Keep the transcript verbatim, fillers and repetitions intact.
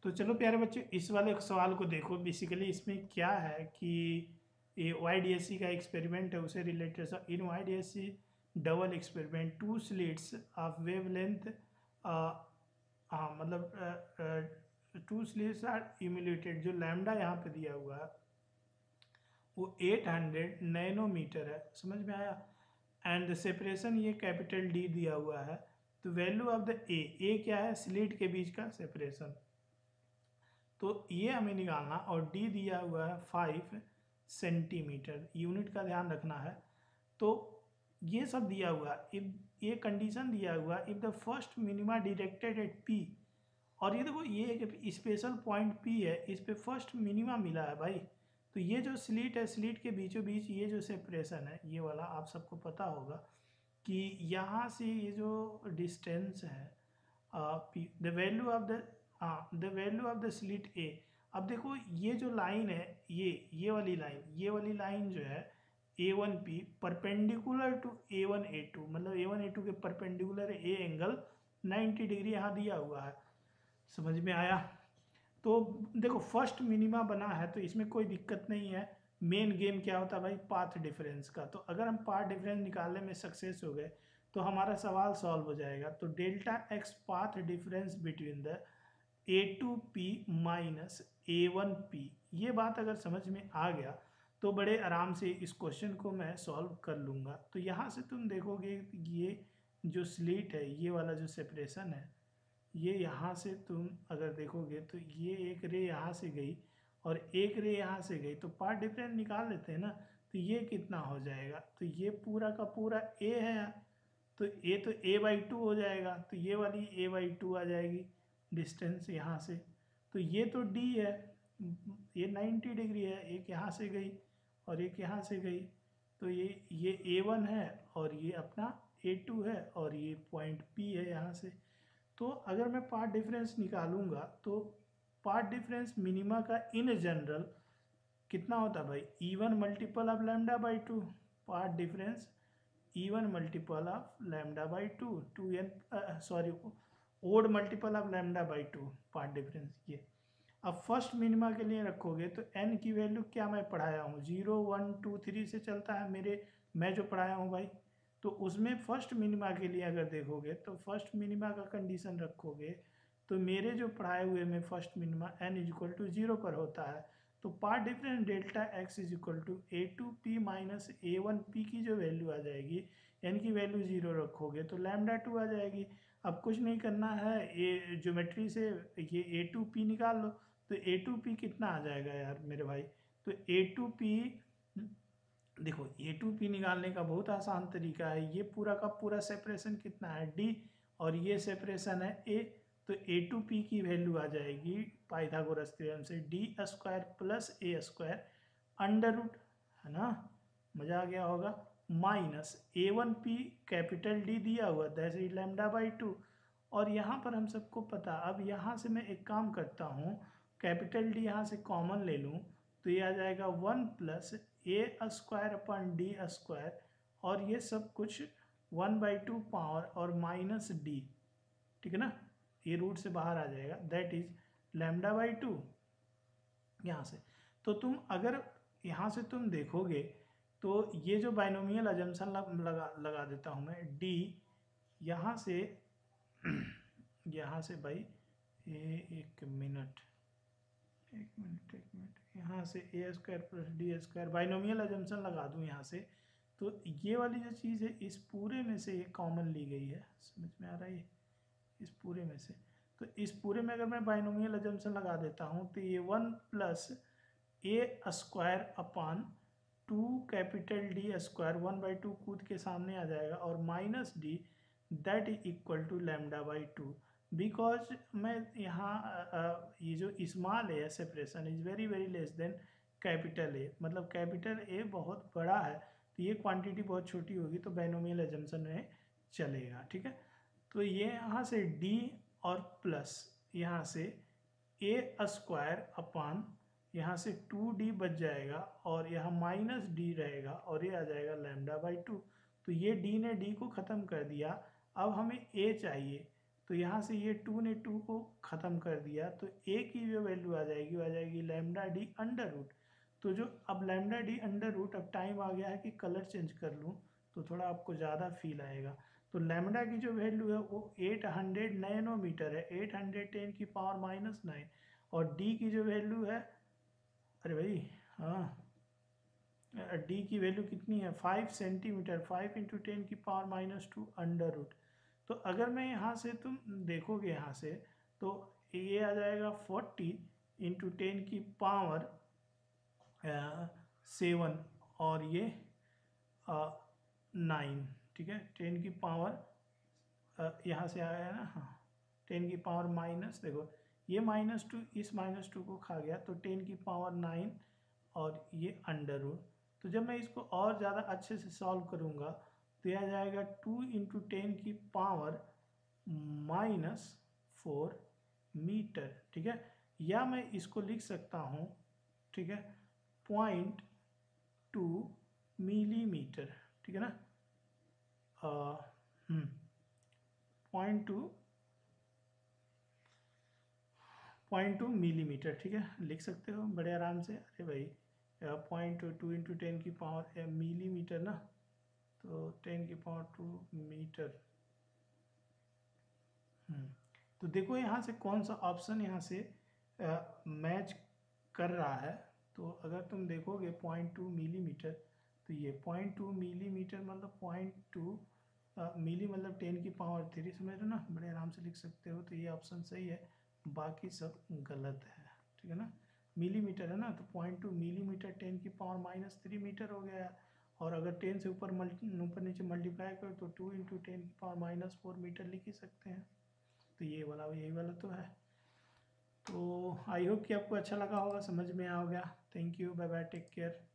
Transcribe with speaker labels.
Speaker 1: तो चलो प्यारे बच्चों, इस वाले सवाल को देखो। बेसिकली इसमें क्या है कि ये वाई डी एस सी का एक्सपेरिमेंट है, उसे related. In Y D S C double experiment two slits of wavelength, हाँ मतलब टू स्लिट्स आर इम्यूलेटेड। जो लैम्डा यहाँ पे दिया हुआ है वो आठ सौ नैनोमीटर है, समझ में आया। एंड द सेपरेशन ये कैपिटल डी दिया हुआ है। तो value of the A A क्या है? स्लिट के बीच का सेपरेशन। तो ये हमें निकालना, और डी दिया हुआ है फाइव सेंटीमीटर। यूनिट का ध्यान रखना है। तो ये सब दिया हुआ, इफ ये कंडीशन दिया हुआ, if the first minima directed at P, और ये देखो ये एक स्पेशल पॉइंट पी है, इस पे फर्स्ट मिनिमा मिला है भाई। तो ये जो स्लिट है, स्लिट के बीचों बीच ये जो सेपरेशन है ये वाला, आप सबको पता होगा कि यहाँ से ये जो डिस्टेंस है द वैल्यू ऑफ द हाँ the value of the slit A. अब देखो ये जो लाइन है, ये ये वाली लाइन ये वाली लाइन जो है A one P perpendicular to A one A two, मतलब ए वन ए टू के परपेंडिकुलर ए एंगल नाइन्टी डिग्री यहाँ दिया हुआ है, समझ में आया। तो देखो फर्स्ट मिनिमा बना है तो इसमें कोई दिक्कत नहीं है। मेन गेम क्या होता है भाई? पाथ डिफरेंस का। तो अगर हम पाथ डिफरेंस निकालने में सक्सेस हो गए तो हमारा सवाल सॉल्व हो जाएगा। तो delta X path difference between the A two P minus A one P, ये बात अगर समझ में आ गया तो बड़े आराम से इस क्वेश्चन को मैं सॉल्व कर लूँगा। तो यहाँ से तुम देखोगे ये जो स्लिट है, ये वाला जो सेपरेशन है, ये यहाँ से तुम अगर देखोगे तो ये एक रे यहाँ से गई और एक रे यहाँ से गई, तो पार्ट डिफरेंस निकाल लेते हैं ना। तो ये कितना हो जाएगा? तो ये पूरा का पूरा ए है, तो ए तो ए बाई टू हो जाएगा। तो ये वाली ए बाई टू आ जाएगी डिस्टेंस यहाँ से। तो ये तो डी है, ये नाइन्टी डिग्री है, एक यहाँ से गई और एक यहाँ से गई। तो ये ये ए वन है और ये अपना ए टू है और ये पॉइंट पी है यहाँ से। तो अगर मैं पार्ट डिफरेंस निकालूंगा तो पार्ट डिफरेंस मिनिमा का इन जनरल कितना होता है भाई? E one multiple of lambda by two. Path difference E one multiple of lambda by two, two N sorry odd multiple of lambda by two path difference ये। अब first minima के लिए रखोगे तो एन की वैल्यू क्या मैं पढ़ाया हूँ? जीरो वन टू थ्री से चलता है मेरे, मैं जो पढ़ाया हूँ भाई। तो उसमें फर्स्ट मिनिमा के लिए अगर देखोगे तो फर्स्ट मिनिमा का कंडीशन रखोगे तो मेरे जो पढ़ाए हुए में first minima N is equal to zero पर होता है। तो path difference delta X is equal to A two P minus A one P की जो वैल्यू आ जाएगी, एन की वैल्यू जीरो रखोगे तो लैम्डा टू आ जाएगी। अब कुछ नहीं करना है, ए ज्योमेट्री से ये ए टू पी निकाल लो। तो ए टू पी कितना आ जाएगा यार मेरे भाई? तो ए टू पी देखो, ए टू पी निकालने का बहुत आसान तरीका है। ये पूरा का पूरा सेपरेशन कितना है? डी, और ये सेपरेशन है ए। तो ए टू पी की वैल्यू आ जाएगी पाइथागोरस थ्योरम से डी स्क्वायर प्लस ए स्क्वायर अंडर रूट, है ना, मजा आ गया होगा, minus A one P capital D दिया हुआ that is lambda by two. और यहाँ पर हम सबको पता, अब यहाँ से मैं एक काम करता हूँ, कैपिटल डी यहाँ से कॉमन ले लूँ तो ये आ जाएगा वन प्लस ए स्क्वायर अपॉन डी स्क्वायर, और ये सब कुछ वन बाई टू पावर और माइनस डी, ठीक है ना, ये रूट से बाहर आ जाएगा that is lambda by two यहाँ से। तो तुम अगर यहाँ से तुम देखोगे तो ये जो बाइनोमियल अजम्पशन लगा लगा देता हूँ मैं, डी यहाँ से यहाँ से भाई ए, एक मिनट एक मिनट एक मिनट यहाँ से A square plus D square binomial assumption लगा दूँ यहाँ से। तो ये वाली जो चीज़ है इस पूरे में से ये कॉमन ली गई है, समझ में आ रहा है? इस पूरे में से, तो इस पूरे में अगर मैं बाइनोमियल अजम्पशन लगा देता हूँ तो ये one plus A square upon two capital D square, one by two कूद के सामने आ जाएगा, और minus D that is equal to lambda by two. Because मैं यहाँ ये जो small a separation is very very less than capital A, मतलब कैपिटल ए बहुत बड़ा है तो ये क्वांटिटी बहुत छोटी होगी, तो बाइनोमियल अजम्पशन में चलेगा, ठीक है। तो ये यहाँ से डी और प्लस यहाँ से ए स्क्वायर अपॉन यहाँ से टू डी बच जाएगा और यहाँ माइनस डी रहेगा और ये आ जाएगा लैम्डा बाई टू। तो ये डी ने डी को ख़त्म कर दिया। अब हमें ए चाहिए, तो यहाँ से ये टू ने टू को ख़त्म कर दिया, तो ए की जो वैल्यू आ जाएगी वो आ जाएगी लैम्डा डी अंडर रूट। तो जो अब लैम्डा डी अंडर रूट, अब टाइम आ गया है कि कलर चेंज कर लूँ तो थोड़ा आपको ज़्यादा फील आएगा। तो लैम्डा की जो वैल्यू है वो एट हंड्रेड नैनोमीटर है, एट हंड्रेड टेन की पावर माइनस नाइन। और डी की जो वैल्यू है, अरे भाई हाँ, डी की वैल्यू कितनी है, five centimetre, five into ten की power minus two under root. तो अगर मैं यहाँ से तुम देखोगे यहाँ से तो ये आ जाएगा फोर्टी इंटू टेन की पावर सेवन और ये नाइन, ठीक है। टेन की पावर यहाँ से आया है ना, हाँ, टेन की पावर माइनस, देखो ये माइनस टू इस माइनस टू को खा गया, तो टेन की पावर नाइन और ये अंडर रूट। तो जब मैं इसको और ज़्यादा अच्छे से सॉल्व करूँगा तो यह आ जाएगा टू इंटू टेन की पावर माइनस फोर मीटर, ठीक है। या मैं इसको लिख सकता हूँ, ठीक है, पॉइंट टू मिलीमीटर, ठीक है ना, point two point two millimetre, ठीक है, लिख सकते हो बड़े आराम से। अरे भाई point two two into ten की पावर मिलीमीटर ना, तो टेन की पावर टू मीटर। तो देखो यहाँ से कौन सा ऑप्शन यहाँ से मैच कर रहा है। तो अगर तुम देखोगे पॉइंट टू मिलीमीटर, तो ये पॉइंट टू मिलीमीटर मतलब पॉइंट टू मिली मतलब टेन की पावर थ्री, समझ रहे हो ना, बड़े आराम से लिख सकते हो। तो ये ऑप्शन सही है, बाकी सब गलत है, ठीक है ना। मिलीमीटर है ना, तो पॉइंट टू मिलीमीटर टेन की पावर माइनस थ्री मीटर हो गया। और अगर टेन से ऊपर मल्टी ऊपर नीचे मल्टीप्लाई करो तो टू इंटू टेन की पावर माइनस फोर मीटर लिख ही सकते हैं। तो ये वाला यही वाला तो है। तो आई होप कि आपको अच्छा लगा होगा, समझ में आ गया। Thank you, bye bye, take care.